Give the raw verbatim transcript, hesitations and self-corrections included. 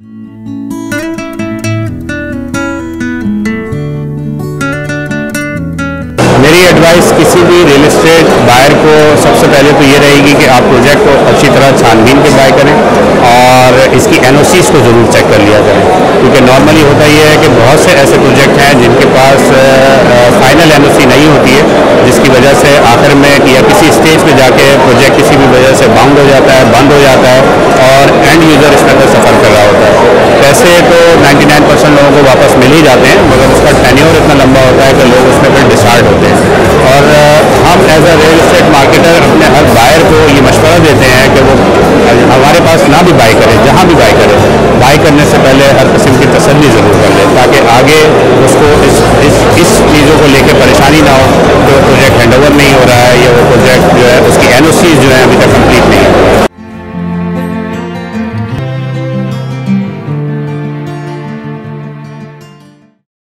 मेरी एडवाइस किसी भी रियल एस्टेट बायर को सबसे पहले तो ये रहेगी कि आप प्रोजेक्ट को अच्छी तरह छानबीन के बाय करें और इसकी एन ओ सीज़ को ज़रूर चेक कर लिया जाए, क्योंकि नॉर्मली होता ये है कि बहुत से ऐसे प्रोजेक्ट हैं जिनके पास फाइनल एन ओ सी नहीं होती है, जिसकी वजह से आखिर में या किसी स्टेज पे जाके प्रोजेक्ट किसी भी वजह से बाउंड हो जाता है, बंद हो जाता है और एंड यूज़र इसके अंदर सफ़र कर रहा होता है। पैसे तो निन्यानवे परसेंट लोगों को वापस मिल ही जाते हैं, मगर उसका टेन्योर इतना लंबा होता है कि लोग उसमें फिर डिसार्ड होते हैं। और हम as a real estate marketer अपने हर बायर को ये मशवरा देते हैं कि वो हमारे पास ना भी बाई करें, जहाँ भी बाई करें, बाई करने से पहले हर किस्म की तसल्ली ज़रूर कर लें, ताकि आगे उसको इस इस इस चीज़ों को लेकर परेशानी ना हो कि वो प्रोजेक्ट हैंड ओवर नहीं हो रहा है या वो प्रोजेक्ट जो है उसकी एन ओ सी जो है अभी तक